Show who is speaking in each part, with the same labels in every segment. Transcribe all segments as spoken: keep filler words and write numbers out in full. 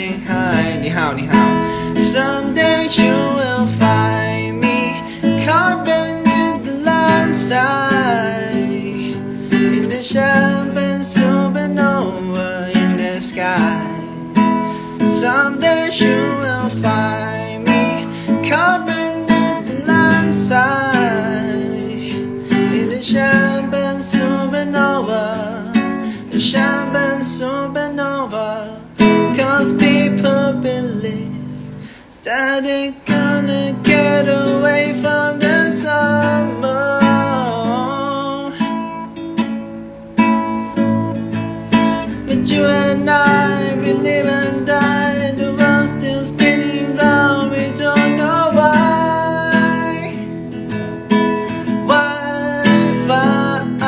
Speaker 1: getting high 你好你好 Someday you will find me caught beneath the landside in the champagne supernova in the sky Someday you will find me caught beneath the landside in the champagne supernova the champagne supernova Cause people believe that they're gonna get away from the summer But you and I, we live and die The world's still spinning round, we don't know why Why, why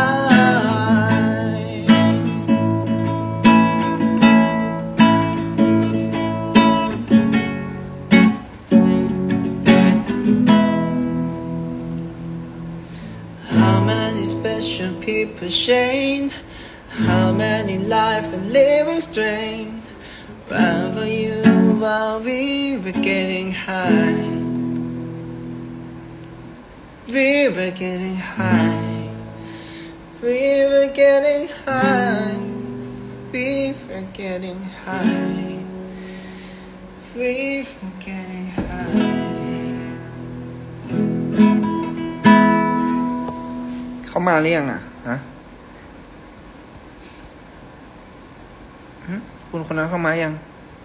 Speaker 1: How many special people chained How many life and living strain Ran for you while we were getting high We were getting high We were getting high We were getting high We were getting high เขามาเรียงอ่ะฮะคุณคนนั้นเข้ามายัง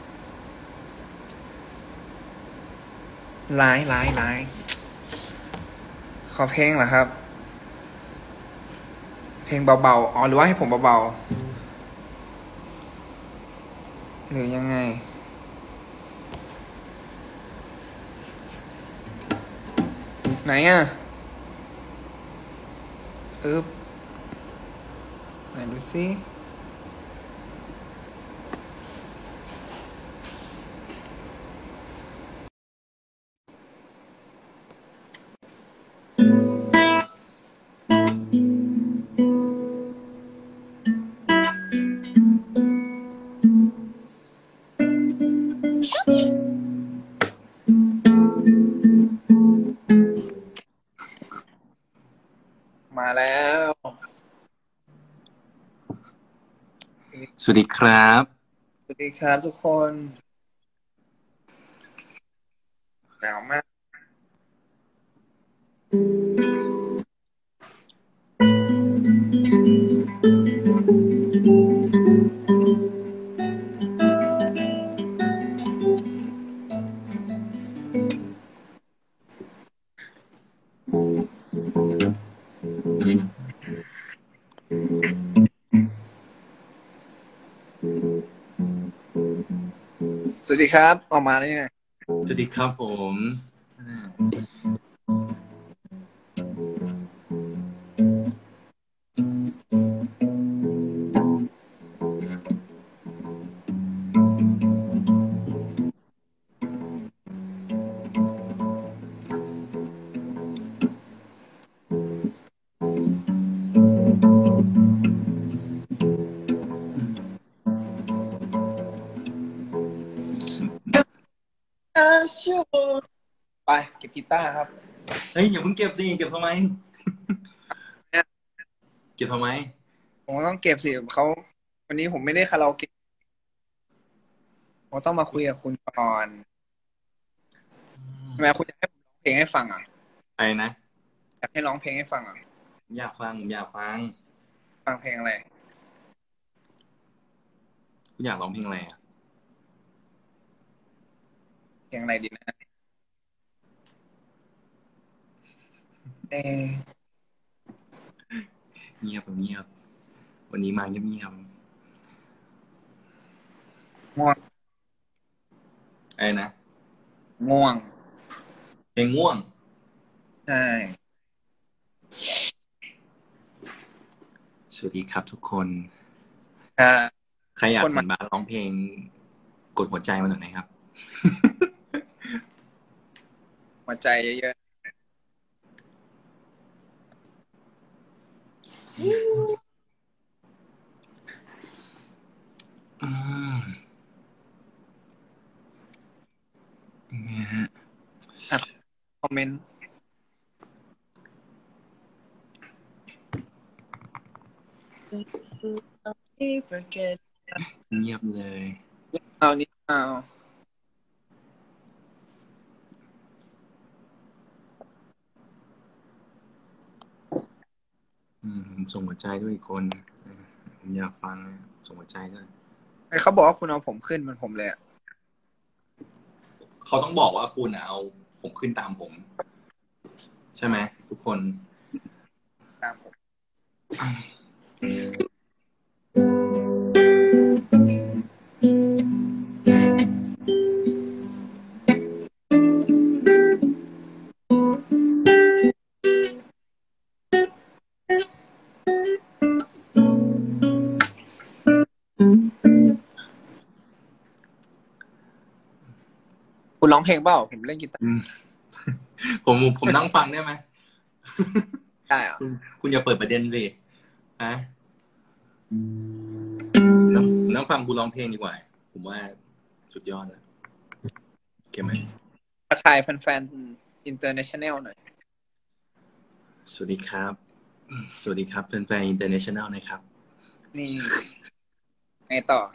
Speaker 1: ไลน์ไลน์ไลน์ขอเพลงเหรอครับเพลงเบาๆอ๋อหรือว่าให้ผมเบาๆหรือยังไงไหนอ่ะอึ๊บไหนดูสิมาแล้ว
Speaker 2: สวัสดีครับ
Speaker 1: สวัสดีครับทุกคนหนาวมากสวัสดีครับออกมาได้ไง
Speaker 2: สวัสดีครับผม
Speaker 1: ไปเก็บกีตาร์ครับ
Speaker 2: เฮ้ยอย่าเพิ่งเก็บสิเก็บทำไมเก็บทำไม
Speaker 1: ผมต้องเก็บสิเขาวันนี้ผมไม่ได้คาราโอเกะผมต้องมาคุยกับคุณก่อนทำไมคุณอยากให้ผมร้องเพลงให้ฟังอ่ะ
Speaker 2: อะไรนะ
Speaker 1: อยากให้ร้องเพลงให้ฟังอ่ะ
Speaker 2: อยากฟังผมอยากฟัง
Speaker 1: ฟังเพลงอะไร
Speaker 2: คุณอยากร้องเพลงอะไรอ่ะ
Speaker 1: เพลงอะไรดีนะเอ
Speaker 2: เงียบเงียบวันนี้มาเงียบเงียบ
Speaker 1: ง่วง
Speaker 2: อะไรนะ
Speaker 1: ง่วง
Speaker 2: เพลงง่วง
Speaker 1: ใช่
Speaker 2: สวัสดีครับทุกคนใครอยากเห็นบาสร้องเพลงกดหัวใจมาหน่อยนะครับ
Speaker 1: หัวใจเยอะ
Speaker 2: เนี่ยฮะ
Speaker 3: คอมเมนต์
Speaker 2: เงียบเลย
Speaker 3: เอานี่เอา
Speaker 2: อืมผมส่งหัวใจด้วยอีกคนผมอยากฟังส่งหัวใจด้วย
Speaker 3: เขาบอกว่าคุณเอาผมขึ้นเหมือนผมเลยอ่ะ
Speaker 2: เขาต้องบอกว่าคุณเอาผมขึ้นตามผมใช่ไหมทุกคน
Speaker 3: ตามผมคุณร้องเพลงเปล่าผมเล่นกีตาร์
Speaker 2: ผมผมนั่งฟังได้ไหม
Speaker 3: ได้อ่ะ
Speaker 2: คุณอย่าเปิดประเด็นสิฮะนั่งฟังคุณร้องเพลงดีกว่าผมว่าสุดยอดเลยโอเคไหม
Speaker 3: ทักทายแฟนๆ international หน่อย
Speaker 2: สวัสดีครับสวัสดีครับแฟนๆ international นะครับ
Speaker 3: นี่ไงต่อ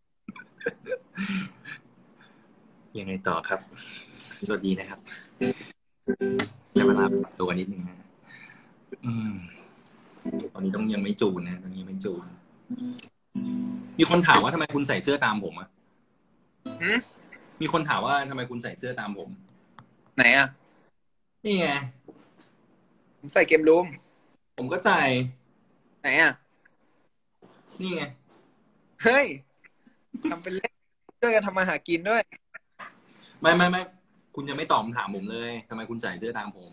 Speaker 2: ยังไงต่อครับสวัสดีนะครับจะเวลาปรับตัวนิดนึงนะอืมตอนนี้ต้องยังไม่จูนนะตอนนี้ยังไม่จูนมีคนถามว่าทำไมคุณใส่เสื้อตามผมอ่ะมีคนถามว่าทำไมคุณใส่เสื้อตามผม
Speaker 3: ไหนอ่ะ
Speaker 2: นี่ไง
Speaker 3: ผมใส่เกมรูม
Speaker 2: ผมก็ใส่
Speaker 3: ไหนอ่ะ
Speaker 2: นี่ไง
Speaker 3: เฮ้ยทำเป็นเล่นช่วยกันทำมาหากินด้วย
Speaker 2: ไม่ไม่ไม่คุณยังไม่ตอบคำถามผมเลยทำไมคุณใส่เสื้อตามผม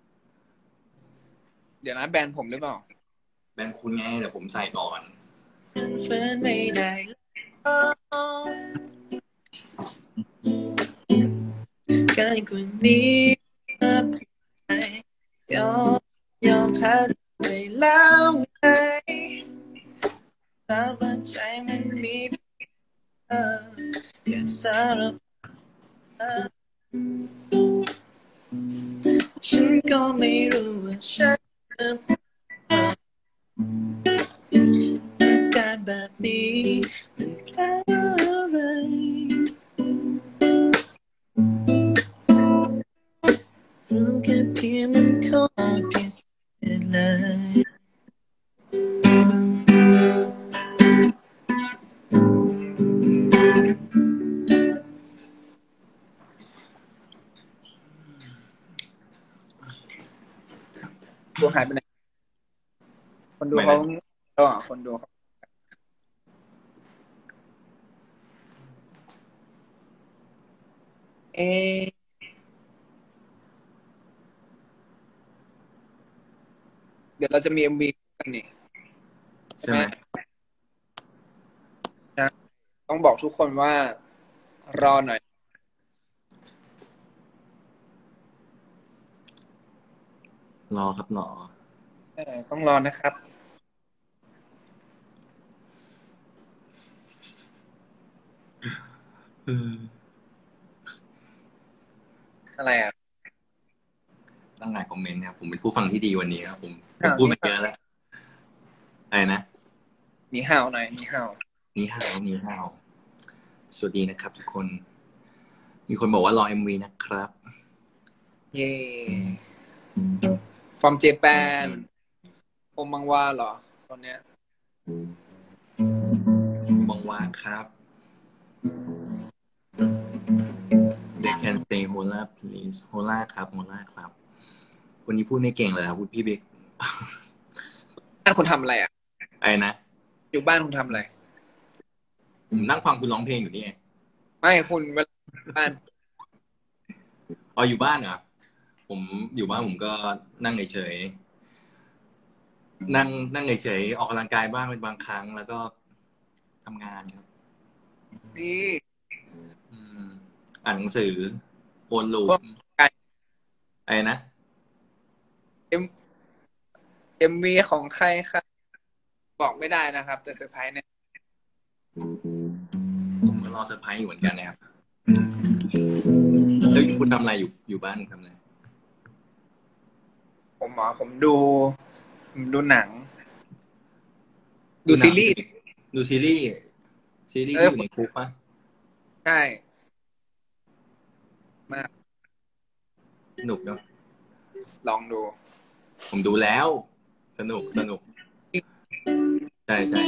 Speaker 3: เดี๋ยวนะแบรนด์ผมหรือเปล่า
Speaker 2: แบรนด์คุณไงแต่ผมใส่ก่อน
Speaker 1: เฟินไม่ได้การคนนี้ยอมยอมแพ้ไปแล้วไงถ้าว่าใจมันมีเธออย่าสารพัดฉันก็ไม่รู้ว่าฉันจะการแบบนี้มันแค่อะไรรู้แค่เพียงมันคงพิเศษเลย
Speaker 3: ดูหายไปไหนคนดูเขาก็คนดูเขาเอเดี๋ยวเราจะมี เอ็ม วี กันนี่
Speaker 2: ใช่ไหม
Speaker 3: ต้องบอกทุกคนว่ารอหน่อย
Speaker 2: รอครับรอ
Speaker 3: เออต้องรอนะครับอะไรอ่ะ
Speaker 2: ตั้งหลายคอมเมนต์ครับผมเป็นผู้ฟังที่ดีวันนี้ครับผมผมพูดมาเยอะแล้วอะไรนะ
Speaker 3: หนีห่าวหน่อยหนีห่าว
Speaker 2: หนีห่าวหนีห่าวสวัสดีนะครับทุกคนมีคนบอกว่ารอ เอ็ม วี นะครับ
Speaker 3: เย้ฟอร์มเจแปนโอมังวาเหรอตอนเนี้ย
Speaker 2: บังวาครับ They can say hola please hola ครับ hola ครับวันนี้พูดไม่เก่งเลยครับพี่บิ๊ก
Speaker 3: บ้านคุณทำอะไรอ่ะ
Speaker 2: ไอ้นะ
Speaker 3: อยู่บ้านคุณทำอะไร
Speaker 2: ผมนั่งฟังคุณร้องเพลงอยู่นี่ไง
Speaker 3: ไม่คุณเวลาบ้าน
Speaker 2: อ๋ออยู่บ้านเหรอผมอยู่บ้านผมก็นั่งเฉยๆนั่งนั่งเฉยๆออกกำลังกายบ้างเป็นบางครั้งแล้วก็ทำงานครับ
Speaker 3: ดี
Speaker 2: อ่านหนังสือโอนลูปไอ้นะ
Speaker 3: เอ็มเอ็มวีของใครครับบอกไม่ได้นะครับแต่เซอร์ไพรส์เนี่ย
Speaker 2: ผมก็รอเซอร์ไพรส์อยู่เหมือนกันนะครับแล้วคุณทำอะไรอยู่อยู่บ้านทำอะไร
Speaker 3: ผมหมอผมดูผมดูหนัง ดูซีรีส์
Speaker 2: ดูซีรีส์ซีรีส์
Speaker 3: เออ
Speaker 2: ที่อยู่ในคุกปะ
Speaker 3: ใช่มาก
Speaker 2: สนุกเนาะ
Speaker 3: ลองดู
Speaker 2: ผมดูแล้วสนุกสนุกใช่ใช่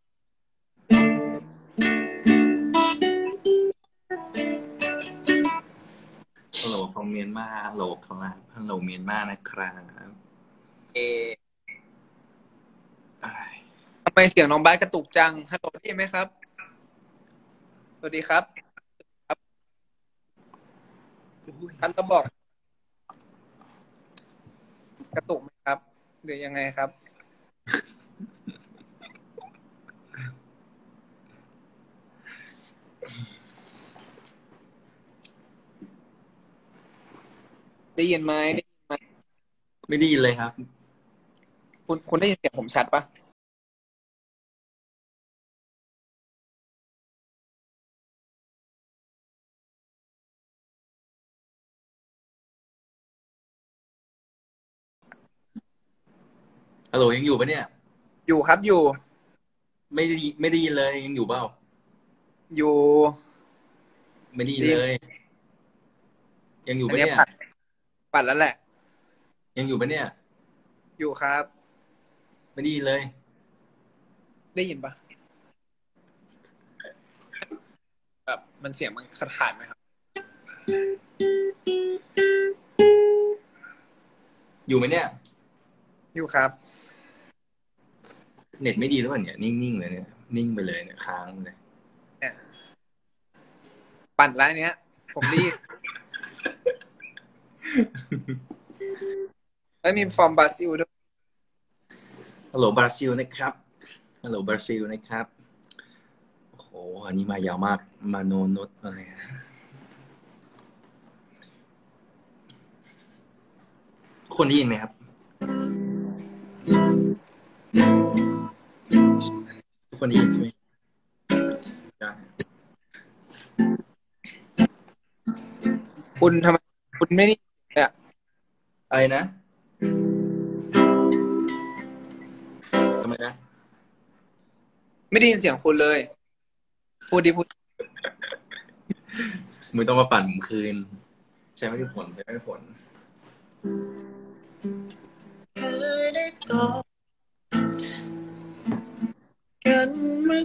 Speaker 2: ฮัลโหลคอมเมนต์มาฮัลโหลครับฮัลโหลเมียนมานะครับ
Speaker 3: เอทำไมเสียงน้องบาสกระตุกจังฮัลโหลได้ยินไหมครับสวัสดีครับท่านก็บอกกระตุกไหมครับหรือยังไงครับได้ยินไหมได้ยินไหม
Speaker 2: ไม่ได้ยินเลยครับ
Speaker 3: คุณคุณได้ยินเสียงผมชัดปะ
Speaker 2: ฮัลโหลยังอยู่ปะเนี่ย
Speaker 3: อยู่ครับอยู่
Speaker 2: ไม่ได้ไม่ได้ยินเลยยังอยู่เปล่า
Speaker 3: อยู่
Speaker 2: ไม่ได้ยินเลยยังอยู่ปะเนี่ย
Speaker 3: ปัดปัดแล้วแหละ
Speaker 2: ยังอยู่ปะเนี่ย
Speaker 3: อยู่ครับ
Speaker 2: ไม่ได้ยินเลย
Speaker 3: ได้ยินปะแบบมันเสียงมันขาดขาดไหมครับ
Speaker 2: อยู่ไหมเนี่ย
Speaker 3: อยู่ครับ
Speaker 2: เน็ตไม่ดีหรือเปล่าเนี่ยนิ่งๆเลยเนี่ยนิ่งไปเลยเนี่ยค้างเลย
Speaker 3: เนี่ยปั่นร้านเนี้ยผมรีบแล้วมีฟอร์มบราซิลด้วย
Speaker 2: ฮัลโหลบราซิลนะครับฮัลโหลบราซิลนะครับโอ้โหอันนี้มายาวมากมาโนนดอะไรคนได้ยินไหมครับทุกคนได้ยินใช่ไหมได้
Speaker 3: คุณทำไมคุณไม่ได้เนี่ย
Speaker 2: อะไรนะทำไมนะ
Speaker 3: ไม่ได้ยินเสียงคุณเลยพูดดิพูด
Speaker 2: ไม่ต้องมาปั่นผมคืนใช้ไม่ได้ผลใช้ไม่ได้ผล
Speaker 1: กันเมื่อ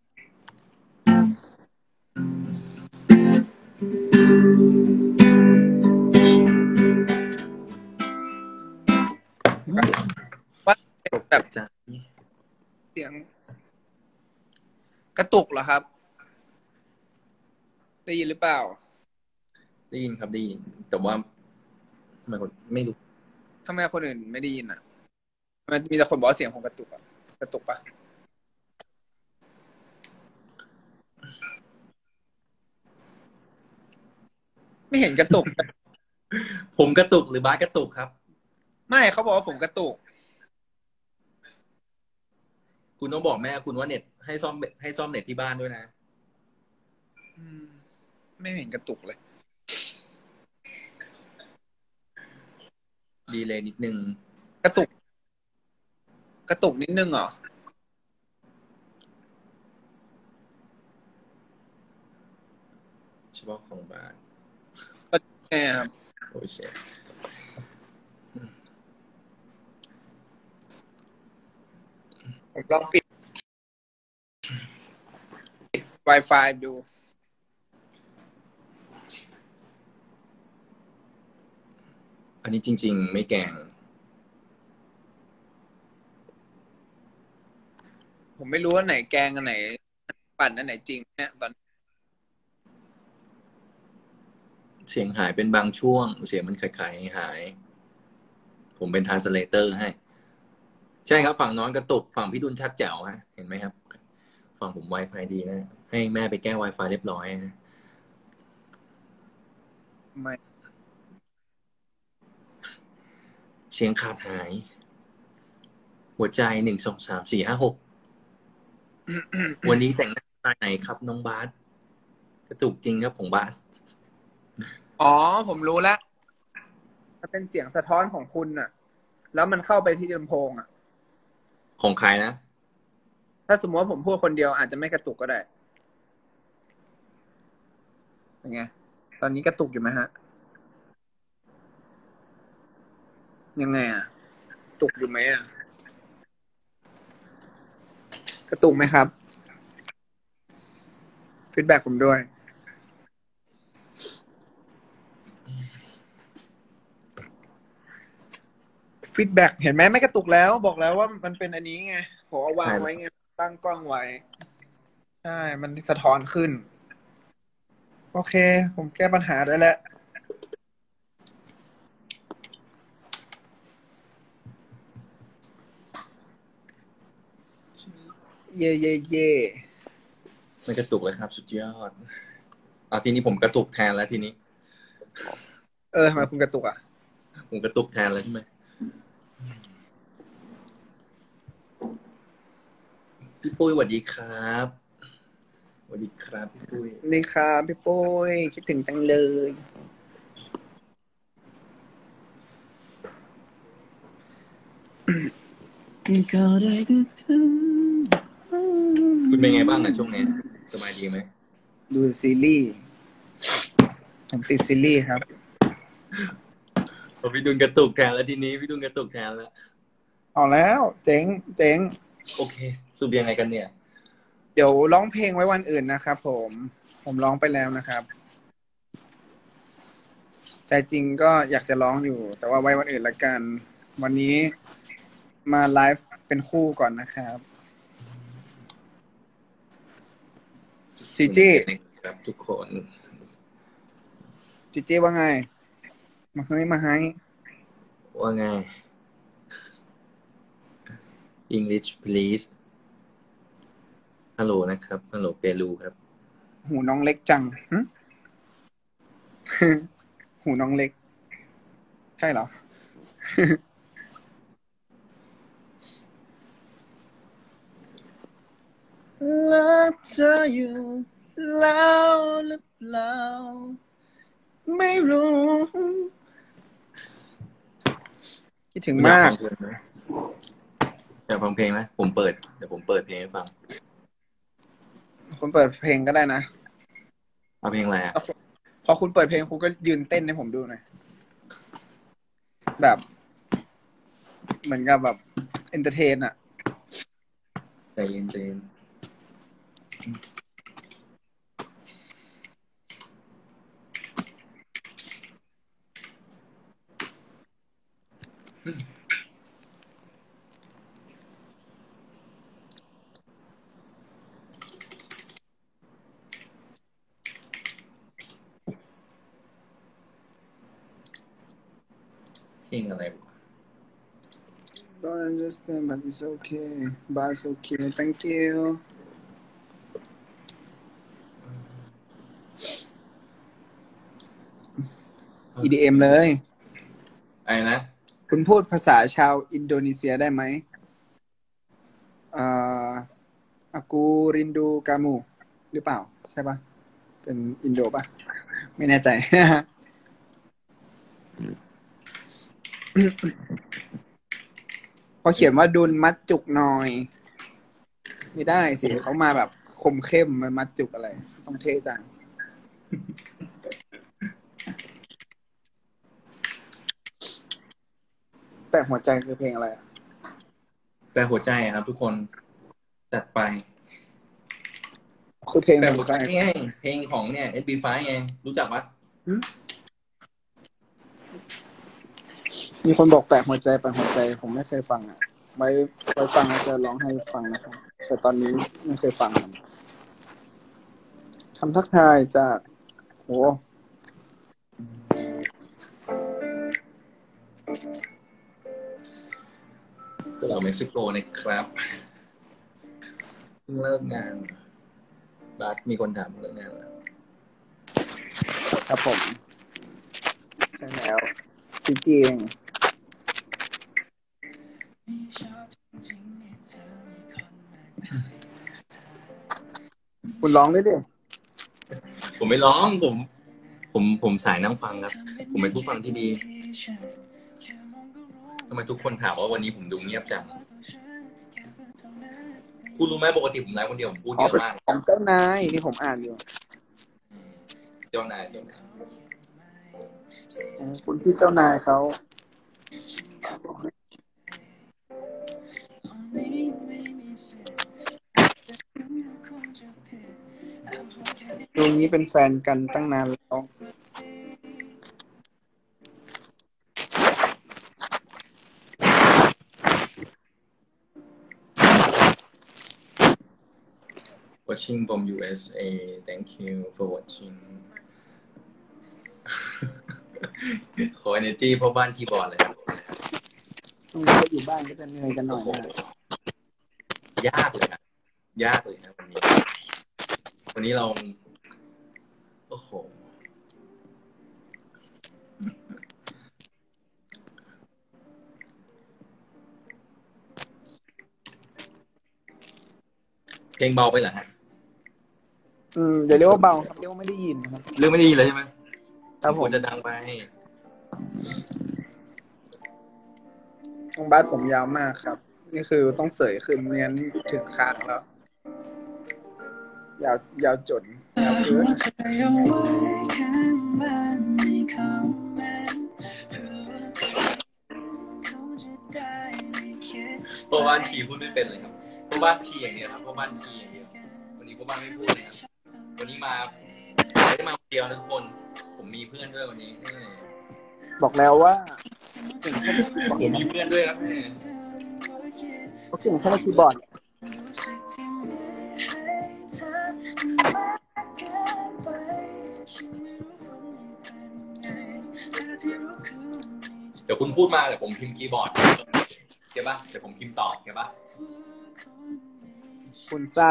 Speaker 3: ว่าแบบ
Speaker 2: จ้ะ
Speaker 3: เสียงกระตุกเหรอครับได้ยินหรือเปล่า
Speaker 2: ได้ยินครับได้ยินแต่ว่าทำไมคนไม่รู้
Speaker 3: ทำไมคนอื่นไม่ได้ยินอ่ะมันมีแต่คนบอกเสียงผมกระตุกอ่ะกระตุกปะไม่เห็นกระตุก
Speaker 2: ผมกระตุกหรือบาสกระตุกครับ
Speaker 3: ไม่เขาบอกว่าผมกระตุก
Speaker 2: คุณต้องบอกแม่คุณว่าเน็ตให้ซ่อมให้ซ่อมเน็ตที่บ้านด้วยนะ
Speaker 3: อืมไม่เห็นกระตุกเลย
Speaker 2: ดีเลยนิดนึง
Speaker 3: กระตุกกระตุกนิดนึงเหรอ
Speaker 2: เฉพาะของบาส
Speaker 3: ก็แง่ครับ
Speaker 2: โอ้เช
Speaker 3: ผมลองปิดปิด Wi-Fi ดู
Speaker 2: อันนี้จริงๆไม่แกล้ง
Speaker 3: ผมไม่รู้ว่าไหนแกงอันไหนปั่นอันไหนจริงเนี่ยตอน
Speaker 2: เสียงหายเป็นบางช่วงเสียงมันคล้ายๆหายผมเป็นทรานสเลเตอร์ให้ใช่ครับฝั่งน้องกระตุกฝั่งพี่ดุลชัดแจ๋วฮะเห็นไหมครับฝั่งผม Wi-Fi ดีนะให้แม่ไปแก้ Wi-Fi เรียบร้อยนะ
Speaker 3: ไม่
Speaker 2: เสียงขาดหายหัวใจหนึ่งสองสามสี่ห้าหกวันนี้แต่งหน้าสไตล์ไหนครับน้องบาสกระตุกจริงครับของบาส
Speaker 3: อ๋อผมรู้แล้วมันเป็นเสียงสะท้อนของคุณน่ะ แล้วมันเข้าไปที่ลำโพงอ่ะ
Speaker 2: ของใครนะ
Speaker 3: ถ้าสมมติว่าผมพูดคนเดียวอาจจะไม่กระตุกก็ได้เป็นไงตอนนี้กระตุกอยู่ไหมฮะยังไงอ่ะตุกอยู่ไหมอ่ะกระตุกไหมครับฟีดแบ็กผมด้วยฟีดแบ็กเห็นไหมไม่กระตุกแล้วบอกแล้วว่ามันเป็นอันนี้ไงผมเอาวางไว้ไงตั้งกล้องไว้ใช่มันสะท้อนขึ้นโอเคผมแก้ปัญหาได้แล้วเย่เย่เย่
Speaker 2: ไม่กระตุกเลยครับ สุดยอดเอาทีนี้ผมกระตุกแทนแล้วทีนี้
Speaker 3: เออทำไมคุณกระตุกอ่ะ
Speaker 2: ผมกระตุกแทนแล้วใช่ไหมพี่ปุ้ยสวัสดีครับสวัสดีครับพี่ปุ้ย
Speaker 3: นี่ครับพี่ปุ้ยคิดถึงจังเลย
Speaker 1: ก็ได้แต่เธอ
Speaker 2: คุณเป็นไงบ้างอะช่วงนี้สบายดีไหม
Speaker 3: ดูซีรีส์ผมติดซีรีส์ครับ
Speaker 2: พี่ดุลกระตุกแทนแล้วทีนี้พี่ดุลกระตุกแทนแล้ว
Speaker 3: เอาแล้วเจ๋งเจ๋ง
Speaker 2: โอเคสุดยังไงกันเนี่ย
Speaker 3: เดี๋ยวร้องเพลงไว้วันอื่นนะครับผมผมร้องไปแล้วนะครับใจจริงก็อยากจะร้องอยู่แต่ว่าไว้วันอื่นละกันวันนี้มาไลฟ์เป็นคู่ก่อนนะครับจีจี้
Speaker 2: ครับทุกคน
Speaker 3: จีจี้ว่าไงมาให้มาให้
Speaker 2: ว่าไง English please ฮัลโหลนะครับฮัลโหลเปรูครับ
Speaker 3: หูน้องเล็กจัง หูน้องเล็กใช่เหรอ
Speaker 1: รักเธออยู่แล้วหรือเปล่าไม่รู้
Speaker 3: คิดถึงมาก
Speaker 2: อยากฟังเพลงไหมผมเปิดเดี๋ยวผมเปิดเพลงให้ฟัง
Speaker 3: คุณเปิดเพลงก็ได้นะ
Speaker 2: เอาเพลงอะไรอ่ะ
Speaker 3: พอคุณเปิดเพลงคุณก็ยืนเต้นให้ผมดูหน่อยแบบเหมือนกับแบบเอนเตอร์เทนอะ
Speaker 2: ใจเย็นใจเย็นเพลงอะไรวะ
Speaker 3: Don't understand but it's okay but it's okay thank you อี ดี เอ็ม เลย
Speaker 2: อะไรนะ
Speaker 3: คุณพูดภาษาชาวอินโดนีเซียได้ไหมอ่าอากูรินดูกามูหรือเปล่าใช่ปะเป็นอินโดปะไม่แน่ใจ พอเขียนว่าดุลมัดจุกหน่อยไม่ได้สิเขามาแบบคมเข้มมันมัดจุกอะไรต้องเท่จังแต่หัวใจคือเพลงอะไร
Speaker 2: แต่หัวใจครับทุกคนจัดไป
Speaker 3: คือเพลง
Speaker 2: แต่หัวใจไงเพลงของเนี่ย เอส บี ไฟว์ ไงรู้จักปะ
Speaker 3: มีคนบอกแปะหัวใจแปะหัวใจผมไม่เคยฟังอ่ะไว้ไว้ฟังแล้วจะร้องให้ฟังนะครับแต่ตอนนี้ไม่เคยฟังคำทักทายจากโห
Speaker 2: เราเม็กซิโกนะครับเลิกงานบาสมีคนถามเลิกงานแล้ว
Speaker 3: ครับผมใช่แล้วจริงคุณร้องด้วยดิ
Speaker 2: ผมไม่ร้องผมผมผมสายนั่งฟังครับผมเป็นผู้ฟังที่ดีทำไมทุกคนถามว่าวันนี้ผมดูเงียบจังคุณรู้ไหมปกติผมไลฟ์คนเดียวผมพูดเยอะมาก
Speaker 3: ของเจ้านายนี่ผมอ่านอยู่
Speaker 2: เจ้านายเจ้านาย
Speaker 3: คุณพี่เจ้านายเขาตรงนี้เป็นแฟนกันตั้งนานแล้ว
Speaker 2: watching from ยู เอส เอ thank you for watching ขอ energy เพราะบ้านคีย์บอร์ดเลยครับ
Speaker 3: ตรงนี้ก็อยู่บ้านก็จะเหนื่อยกันหน่อยนะ
Speaker 2: ยากเลยนะยากเลยนะวันนี้วันนี้เราโอ้โหเพลงเบาไปเหรอฮะ
Speaker 3: อืมอย่าเรียกว่าเบาครับเรียกว่าไม่ได้ยินครับ
Speaker 2: เรื่องไม่ได้ยินเลยใช่ไหมครับผมจะดังไป
Speaker 3: ตรงบ้านผมยาวมากครับนี่คือต้องเสยขึ้นเงี้ยถึงคางแล้วยาวยาวจนยาวเกิน
Speaker 2: เพราะบ้านทีพูดไม่เป็นเลยครับเพราะบ้านทีอย่างเดียวครับเพราะบ้านทีอย่างเดียววันนี้เพราะบ้านไม่พูดเลยครับวันนี้มาไม่ได้มาคนเดียวนะทุกคนผมมีเพื่อนด้วยวันนี้
Speaker 3: บอกแล้วว่า
Speaker 2: ผมมีเพื่อนด้วยครับ
Speaker 3: เขาเสียงแค่ในคีย์บอร์ด
Speaker 2: เดี๋ยวคุณพูดมาเดี๋ยวผมพิมพ์คีย์บอร์ดเก็บป่ะเดี๋ยวผมพิมพ์ตอบเก็บป่ะ
Speaker 3: คุณซ่า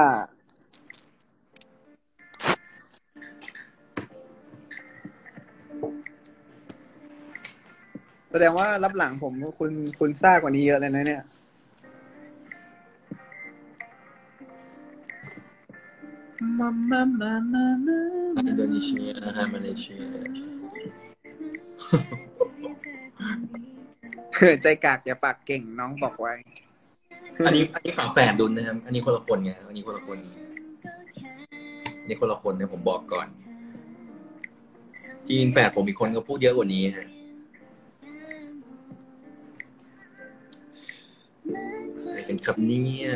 Speaker 3: แสดงว่ารับหลังผมคุณคุณซ่ากว่านี้เยอะเลยนะเนี่ยมามามามามา
Speaker 2: อินโดนีเซียนะฮะมาเลเซีย
Speaker 3: ใจกากอย่าปากเก่งน้องบอกไว้
Speaker 2: อันนี้อันนี้ฝาแฝดดุลนะครับอันนี้คนละคนไงอันนี้คนละคนอันนี้คนละคนเนี่ยผมบอกก่อนจริงแฝดผมอีกคนก็พูดเยอะกว่านี้ฮะอะไรกันครับเนี่ย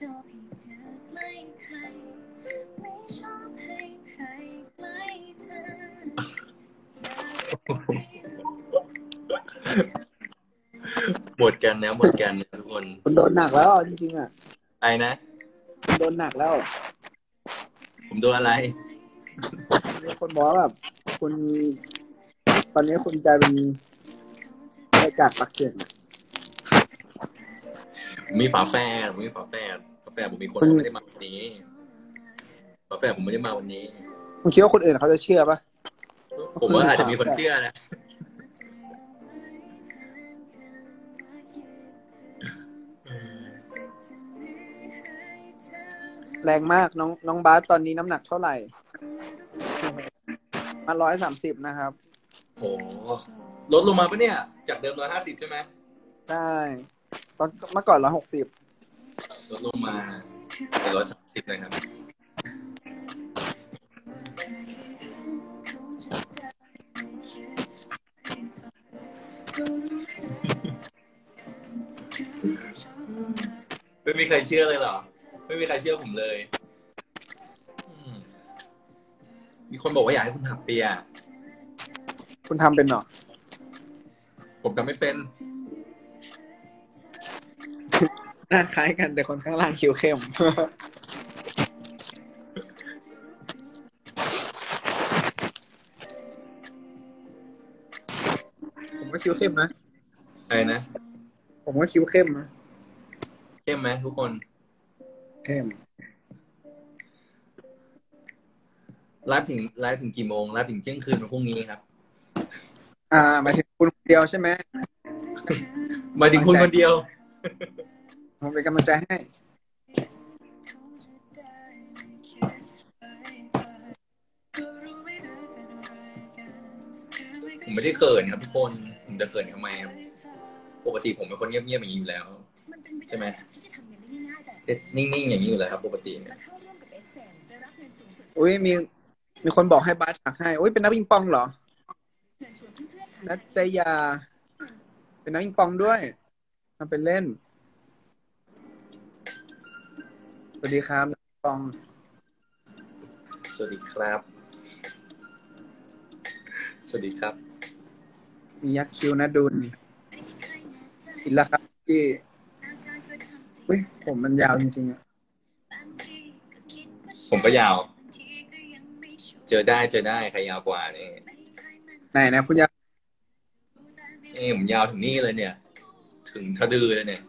Speaker 2: หมดกันแล้วหมดกันทุกคน
Speaker 3: คุณโดนหนักแล้วจริงๆอ่ะ
Speaker 2: ไอ้นะ
Speaker 3: คุณโดนหนักแล้ว
Speaker 2: ผมโดนอะไร
Speaker 3: มีคนบอกแบบคุณตอนนี้คุณกลายเป็นไอ้กากปากเก่ง
Speaker 2: มีฝาแฝดผมมีฝาแฝดฝาแฝดผมมีคนไม่ได้มาวันนี้ฝาแฝดผมไม่ได้มาวันนี้
Speaker 3: คุณคิดว่าคนอื่นเขาจะเชื่อปะ
Speaker 2: ผมว่าอาจจะมีคนเชื่อนะ
Speaker 3: แรงมากน้องน้องบาสตอนนี้น้ำหนักเท่าไหร่มาร้อยสามสิบนะครับ
Speaker 2: โหลดลงมาปะเนี่ยจากเดิมร้อยห้าสิบใช่ไหม
Speaker 3: ใช่ตอนเมื่อก่อนร้อยหกสิบ
Speaker 2: ลดลงมาเป็นร้อยสามสิบนะครับไม่มีใครเชื่อเลยเหรอไม่มีใครเชื่อผมเลยมีคนบอกว่าอยากให้คุณถักเปีย
Speaker 3: คุณทำเป็นเหรอ
Speaker 2: ผมทำไม่เป็น
Speaker 3: หน้าคล้ายกันแต่คนข้างล่างคิ้วเข้มผมก็คิ้วเข้มนะ
Speaker 2: ใช่นะ
Speaker 3: ผมก็คิ้วเข้มนะ
Speaker 2: เข้มไหมทุกคน
Speaker 3: เข้ม
Speaker 2: ไลฟ์ถึงไลฟ์ถึงกี่โมงไลฟ์ถึงเที่ยงคืนวันพรุ่งนี้ครับ
Speaker 3: อ่าหมายถึงคุณคนเดียวใช่ไหม
Speaker 2: หมายถึงคุณคนเดียว
Speaker 3: ผมเป็นกำลังใจให้
Speaker 2: ผมไม่ได้เขินครับทุกคนผมจะเขินทำไมครับปกติผมเป็นคนเงียบๆอย่างนี้อยู่แล้วใช่ไหมนิ่งๆอย่างนี้อยู่แล้วครับปกติเนี่ย
Speaker 3: อุ้ยมีมีคนบอกให้บาสถักให้อุ้ยเป็นนักปิงปองเหรอนัตยาเป็นนักปิงปองด้วยทำเป็นเล่นสวัสดีครับนักปิงปอง
Speaker 2: สวัสดีครับสวัสดีครับ
Speaker 3: มียักษ์คิ้วนะดุลอินละครับที่อุ้ยผมมันยาวจริงๆอะ
Speaker 2: ผมก็ยาวเจอได้เจอได้ใครยาวกว่านี่
Speaker 3: ไหนนะคุณยาว
Speaker 2: เอ้ผมยาวถึงนี่เลยเนี่ยถึงสะดือเลยเนี่ย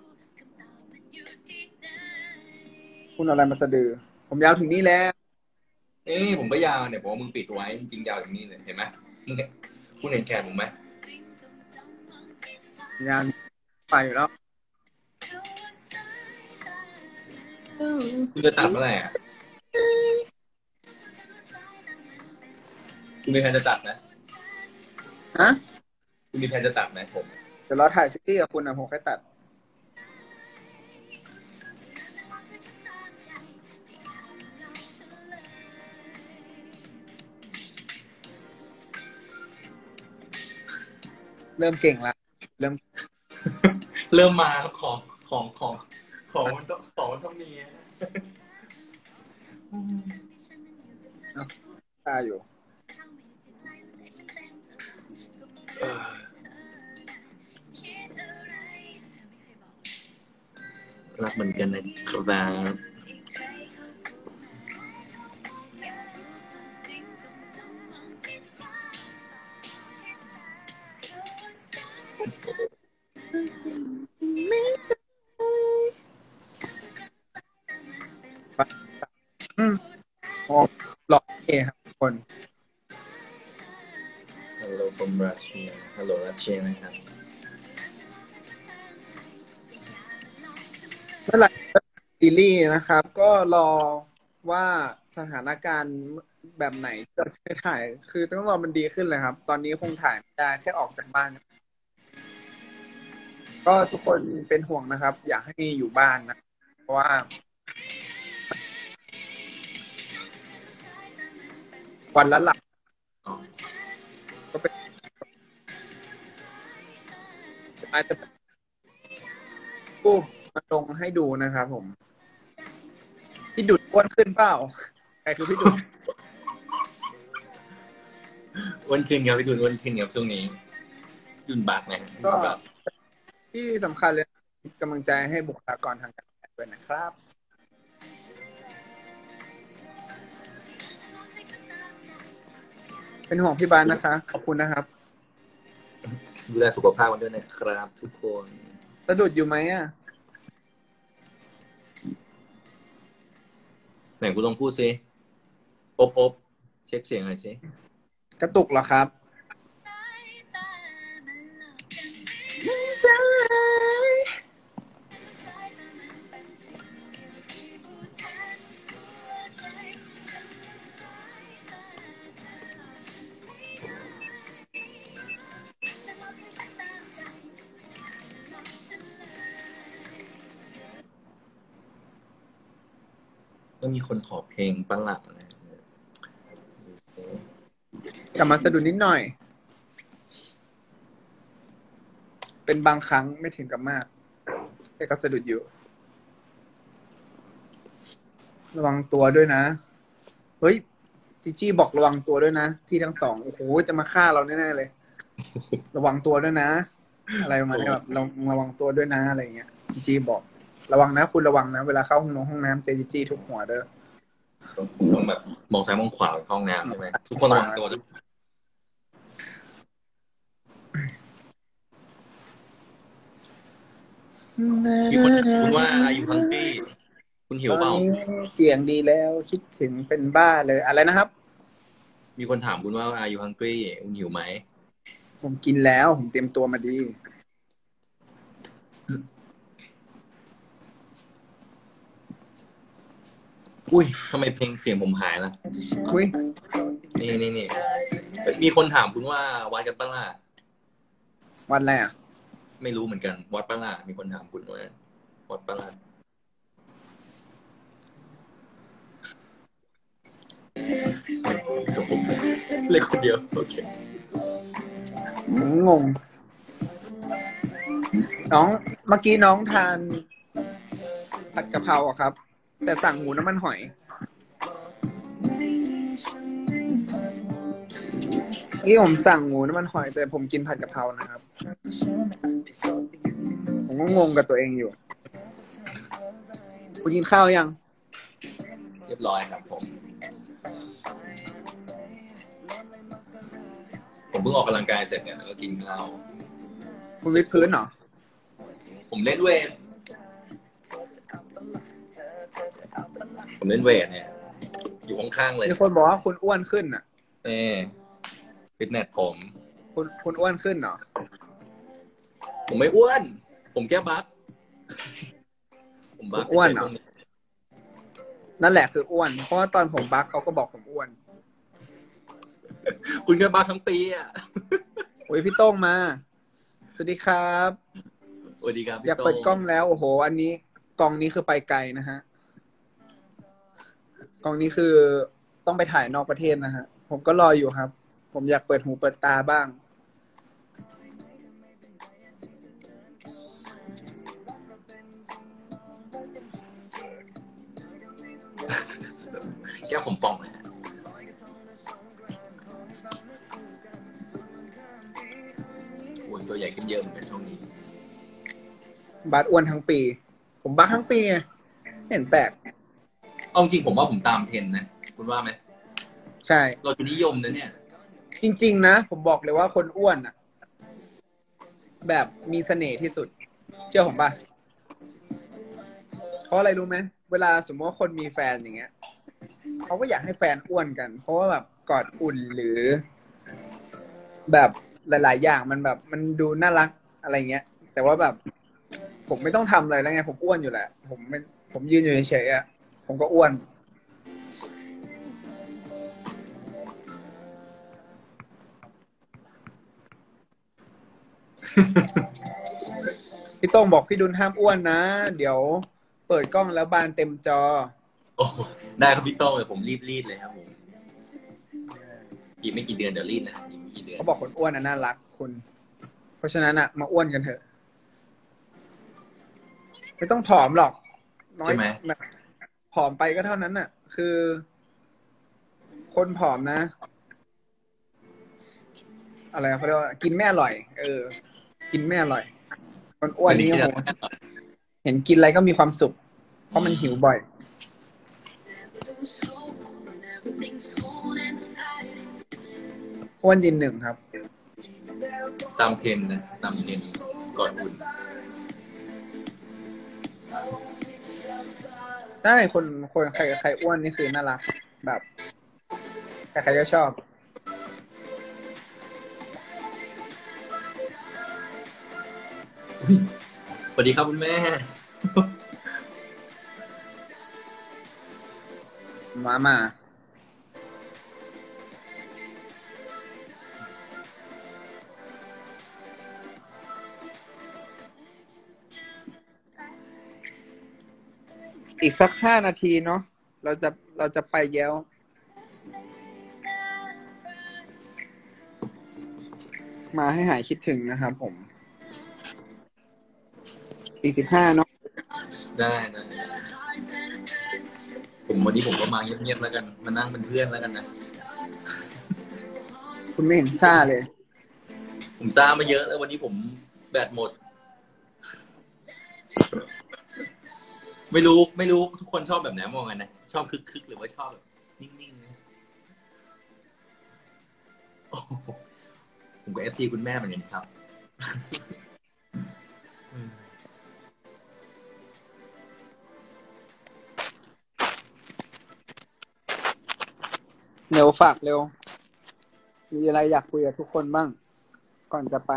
Speaker 3: คุณเอาอะไรมาสะดือผมยาวถึงนี่แล้ว
Speaker 2: เอ้ผมก็ยาวเนี่ยผมว่ามึงปิดไว้จริงๆยาวถึงนี่เลยเห็นไหมมึงคุณเห็นแขนผมไหม
Speaker 3: ยาวไปอยู่แล้ว
Speaker 2: คุณจะตัดเมื่อไหร่อ่ะคุณมีแผนจะตัดไหม
Speaker 3: ฮะ
Speaker 2: คุณมีแผนจะตัดไหมผม
Speaker 3: เดี๋ยวเราถ่ายซีรีส์กับคุณนะผมค่อยตัดเริ่มเก่งละเริ่ม
Speaker 2: เริ่มมาของของของของมันต้องของมันต้องมี
Speaker 3: ตาอยู่
Speaker 2: รักเหมือนกันนะครับ
Speaker 3: อืมอ๋อหล่อเองครับทุกคน
Speaker 2: Hello from Russia Hello Russia นะครับ
Speaker 3: เมื่อไหร่ซีรีส์นะครับ ก็รอว่าสถานการณ์แบบไหนจะใช้ถ่ายคือต้องรอมันดีขึ้นเลยครับ ตอนนี้คงถ่ายไม่ได้แค่ออกจากบ้าน ก็ทุกคนเป็นห่วงนะครับ อยากให้อยู่บ้านนะเพราะว่าวันละหลักก็เป็นอาจจะรูปมาลงให้ดูนะครับผมพี่ดุดอ้วนขึ้นเปล่าใครคือพี่ดุด
Speaker 2: อ้วนขึ้นครับพี่ดุลอ้วนขึ้นครับช่วงนี้ดุลบากนะ
Speaker 3: ก็ที่สำคัญเลยกำลังใจให้บุคลากรทางการแพทย์ด้วยนะครับเป็นห่วงพี่บานนะคะขอบคุณนะครับ
Speaker 2: ดูแลสุขภาพกันด้วยนะครับทุกคน
Speaker 3: สะดุดอยู่ไหมอ่ะ
Speaker 2: ไหนคุณลองพูดซิอบอบเช็คเสียงหน่อยสิ
Speaker 3: กระตุกเหรอครับ
Speaker 2: ก็มีคนขอเพลงปั้นหลังนะ
Speaker 3: กลับมาสะดุดนิดหน่อยเป็นบางครั้งไม่ถึงกับมากแต่ก็สะดุดอยู่ระวังตัวด้วยนะเฮ้ยจีจี้บอกระวังตัวด้วยนะพี่ทั้งสองโอ้โหจะมาฆ่าเราแน่ๆเลยระวังตัวด้วยนะอะไรประมาณนี้แบบเราระวังตัวด้วยนะอะไรเงี้ยจีจี้บอกระวังนะคุณระวังนะเวลาเข้าห้องน้ำห้องน้ำเจจีจี้ทุกหัวเด้อ
Speaker 2: ต้องแบบมองซ้ายมองขวาเข้าห้องน้ำใช่ไหมทุกคนระวังตัวด้วยมีคนถามคุณว่าอายุพังปี้คุณหิวเปล่า
Speaker 3: เสียงดีแล้วคิดถึงเป็นบ้าเลยอะไรนะครับ
Speaker 2: มีคนถามคุณว่าอายุฮังกี้คุณหิวไหม
Speaker 3: ผมกินแล้วผมเตรียมตัวมาดี
Speaker 2: อุ้ยทำไมเพลงเสียงผมหายล่ะ
Speaker 3: อุ้ย
Speaker 2: นี่นี่นี่มีคนถามคุณว่าวัดกันปะล่ะ
Speaker 3: วันอะไรอ่ะ
Speaker 2: ไม่รู้เหมือนกันวัดปะล่ะมีคนถามคุณว่าวัดปะล่ะเล็กคนเดียวโอเค
Speaker 3: งง น้องเมื่อกี้น้องทานผัดกะเพราอะครับ แต่สั่งหมูน้ำมันหอยนี่ผมสั่งหมูน้ำมันหอยแต่ผมกินผัดกะเพรานะครับ ผมก็งงกับตัวเองอยู่คุณกินข้าวยัง
Speaker 2: เรียบร้อยครับผมผมเพิ่งออกกำลังกายเสร็จเนี่ยแล้วก็กินข้าว
Speaker 3: คุณวิดพื้นเหรอ
Speaker 2: ผมเล่นเวทผมเล่นเวทเนี่ยอยู่ข้างๆเลย
Speaker 3: มีคนบอกว่าคุณอ้วนขึ้นอ่ะ
Speaker 2: เออฟิตเนสผม
Speaker 3: คุณคุณอ้วนขึ้นเหรอ
Speaker 2: ผมไม่อ้วน ผมแค่บัฟผมบัฟ
Speaker 3: อ้วนเหรอ นั่นแหละคืออ้วน เพราะว่าตอนผมบักเขาก็บอกผมอ้วน
Speaker 2: คุณแค่บัฟทั้งปีอ่ะ
Speaker 3: โอ้ยพี่โต้งมา สวัสดีครับ
Speaker 2: สวัสดีครับพี่
Speaker 3: อยาก
Speaker 2: โต้
Speaker 3: เปิดกล้องแล้วโอ้โห อันนี้กล้องนี้คือไปไกลนะฮะกล้องนี้คือต้องไปถ่ายนอกประเทศนะฮะผมก็รออยู่ครับ ผมอยากเปิดหูเปิดตาบ้าง
Speaker 2: แก้วผมป่องเลยฮะอ้วนตัวใหญ่ขึ้นเยอะเหมือนกันช่วงนี้
Speaker 3: บาสอ้วนทั้งปี ผมบักทั้งปีไงไม่เห็นแปลก
Speaker 2: เอาจริงผมว่าผมตามเทรนด์นะคุณว่าไหม
Speaker 3: ใช่
Speaker 2: เราจะนิยมนะเนี่ย
Speaker 3: จริงๆนะผมบอกเลยว่าคนอ้วนอ่ะ แบบมีเสน่ห์ที่สุด เชื่อผมป่ะ เพราะอะไรรู้ไหมเวลาสมมติว่าคนมีแฟนอย่างเงี้ยเขาก็อยากให้แฟนอ้วนกัน เพราะว่าแบบกอดอุ่นหรือ แบบหลายๆอย่างมันแบบมันดูน่ารักอะไรเงี้ย แต่ว่าแบบ ผมไม่ต้องทำอะไรแล้วไงผมอ้วนอยู่แหละผมไม่ผมยืนอยู่เฉยๆอ่ะผมก็อ้วน พี่โต้งบอกพี่ดุลห้ามอ้วนนะ เดี๋ยวเปิดกล้องแล้วบานเต็มจอ
Speaker 2: โอ้ได้ครับพี่โต้งเลยผมรีบรีดเลยครับผมอีกไม่กี่เดือนเดี๋ยวรีดนะอีกไม่กี่เดือน
Speaker 3: เขาบอกคนอ้วนน่ะน่ารักคุณ เพราะฉะนั้นอ่ะมาอ้วนกันเถอะ ไม่ต้องผอมหรอกน้อย
Speaker 2: ใช่ไหม
Speaker 3: แบบผอมไปก็เท่านั้นน่ะ คือ คนผอมนะ อะไรเขาเรียกว่ากินไม่อร่อย เออ กินไม่อร่อย คนอ้วนนี่โอ้โหเห็นกินอะไรก็มีความสุข เพราะมันหิวบ่อย อ้วนยินหนึ่งครับ
Speaker 2: ตามเทรนด์นะตามเทรนด์ก่อนอุ่น
Speaker 3: ได้คนคนใครใครอ้วนนี่คือน่ารัก แบบใครใครก็ชอบ
Speaker 2: อุ๊ยสวัสดีครับคุณแม่
Speaker 3: มามา อีกสักห้านาทีเนาะเราจะเราจะไปแย้ว มาให้หายคิดถึงนะครับผม อีกสิบห้าเนาะ
Speaker 2: ได้ได้ผมวันนี้ผมก็มาเงียบๆแล้วกันมานั่งเป็นเพื่อนแล้วกันนะ
Speaker 3: คุณไม่เห็นซ่าเลย
Speaker 2: ผมซ่ามาเยอะแล้ววันนี้ผมแบตหมด ไม่รู้ไม่รู้ทุกคนชอบแบบไหนมองกันนะชอบคึกๆหรือว่าชอบแบบนิ่งๆนะโอ้โหผมก็เอฟซีคุณแม่เหมือนกันครับ
Speaker 3: เร็วฝากเร็ว มีอะไรอยากคุยกับทุกคนบ้าง ก่อนจะไป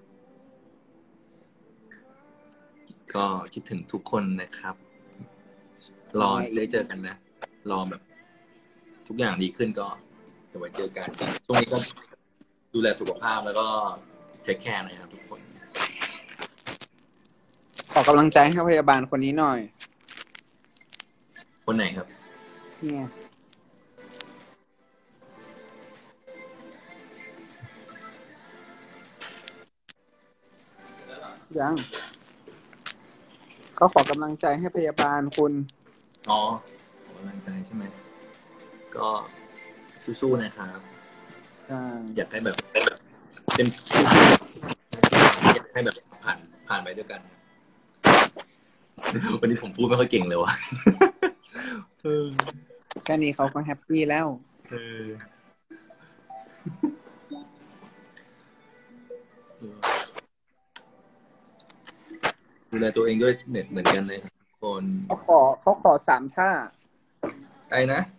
Speaker 2: ก็คิดถึงทุกคนนะครับรอได้เจอกันนะรอแบบ ทุกอย่างดีขึ้นก็เดี๋ยวไว้เจอกันช่วงนี้ก็ดูแลสุขภาพแล้วก็เทคแคร์นะครับทุกคน
Speaker 3: ขอกำลังใจให้พยาบาลคนนี้หน่อย
Speaker 2: คนไหนครับ
Speaker 3: เนี่ยยังเขาขอกำลังใจให้พยาบาลคุณ
Speaker 2: อ๋อขอกำลังใจใช่ไหมก็สู้ๆนะครับอยากให้แบบเป็นอยากให้แบบผ่านผ่านไปด้วยกันวันนี้ผมพูดไม่ค่อยเก่งเลยวะ
Speaker 3: แค่นี้เขาก็แฮปปี้แล้ว
Speaker 2: ดูแลตัวเองด้วยเหมือนเหมือนกันเลยคน
Speaker 3: เขาขอเขาขอสามท่า
Speaker 2: ไอ้นะ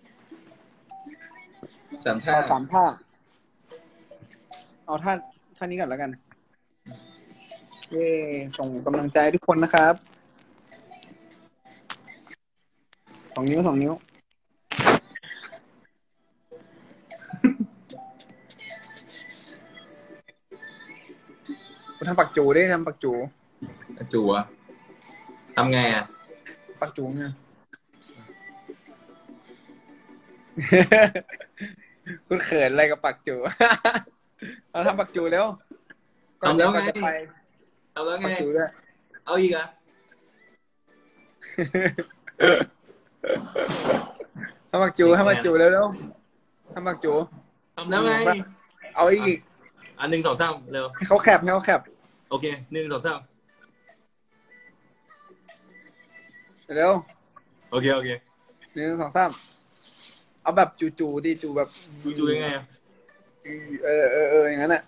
Speaker 2: สามท่า
Speaker 3: สามท่าเอาท่าท่านี้ก่อนแล้วกันเย้ส่งกำลังใจทุกคนนะครับสองนิ้วสองนิ้วคุณทำปักจูได้ทำปักจู
Speaker 2: ปักจูอะทำไงอะ
Speaker 3: ปักจูไงคุณเขินอะไรกับปักจูเราทำปักจูแล้ว
Speaker 2: ทำแล้วไงทำแล้วไงเอาอีกอ่ะ
Speaker 3: ทำปักจูทำปักจูแล้วแล้วทำปักจู
Speaker 2: ทำแล้วไง
Speaker 3: เอาอีก
Speaker 2: อันหนึ่งสองสามเร็ว
Speaker 3: ให้เขาแคบให้เขาแคบ
Speaker 2: โอเคหนึ่งสองสาม
Speaker 3: เร็ว
Speaker 2: โอเคโอเค
Speaker 3: หนึ่งสองสามเอาแบบจูๆดิจูแบบ
Speaker 2: จูๆยังไงอ่ะ
Speaker 3: เออเออเอออย่างนั้นอ่ะ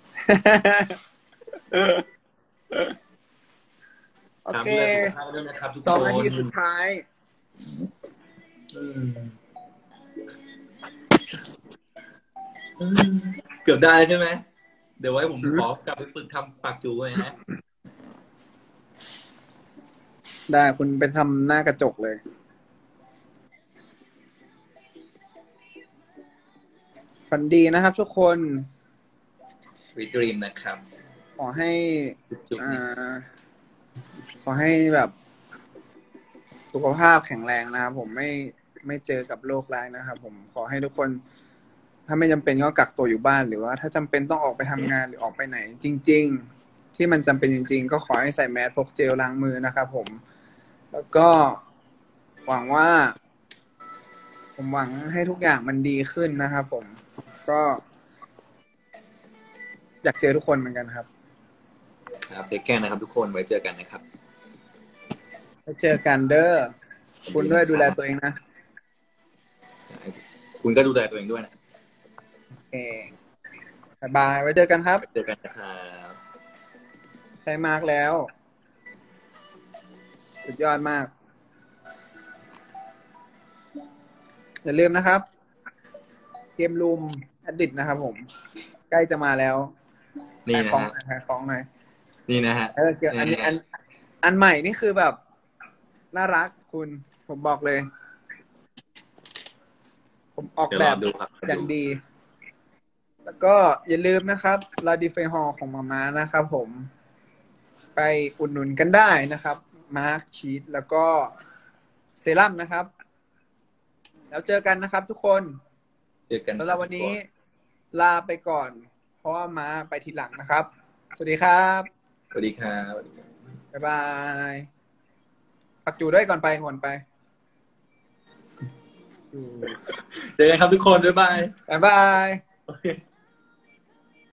Speaker 3: โอเคสองนาทีสุดท้าย
Speaker 2: เกือบได้ใช่ไหมเดี๋ยวไว้ผมขอกลับไปฝึกทำปากจูไว้นะ
Speaker 3: ได้คุณไปทำหน้ากระจกเลยฝันดีนะครับทุกคน
Speaker 2: วีดรีมนะครับ
Speaker 3: ขอให้อ่าขอให้แบบสุขภาพแข็งแรงนะครับผมไม่ไม่เจอกับโรคร้ายนะครับผมขอให้ทุกคนถ้าไม่จำเป็นก็กักตัวอยู่บ้านหรือว่าถ้าจำเป็นต้องออกไปทำงานหรือออกไปไหนจริงๆที่มันจำเป็นจริงๆก็ขอให้ใส่แมสพกเจลล้างมือนะครับผมแล้วก็หวังว่าผมหวังให้ทุกอย่างมันดีขึ้นนะครับผมก็อยากเจอทุกคนเหมือนกันครับ
Speaker 2: ครับเทคแคร์นะครับทุกคนไว้เจอกันนะครับ
Speaker 3: ไว้เจอกันเด้อคุณด้วยดูแลตัวเองนะ
Speaker 2: คุณก็ดูแลตัวเองด้วยนะ
Speaker 3: โอเคบ๊ายบายไว้เจอกันครับ
Speaker 2: ไว้เจอกันนะครับ
Speaker 3: ใช้มากแล้วสุดยอดมากอย่าลืมนะครับเกมรูมแอดดิทนะครับผมใกล้จะมาแล้ว
Speaker 2: นี่นะฮะ
Speaker 3: ขายของหน่อย
Speaker 2: นี่นะฮะ
Speaker 3: เออเกี่ยวอันนี้อันอันใหม่นี่คือแบบน่ารักคุณผมบอกเลยผมออกแบบอย่างดีแล้วก็อย่าลืมนะครับลาดิเฟฮอลของมาม่านะครับผมไปอุดหนุนกันได้นะครับมาร์คชีสแล้วก็เซรั่มนะครับแล้วเจอกันนะครับทุกคนสำหรับวันนี้ลาไปก่อนเพราะว่ามาไปทีหลังนะครับสวัสดีครับ
Speaker 2: สวัสดีครับ
Speaker 3: บ๊ายบายปักจูด้วยก่อนไปก่อนไป
Speaker 2: เจอกันครับทุกคนบ๊ายบาย
Speaker 3: บ๊ายบาย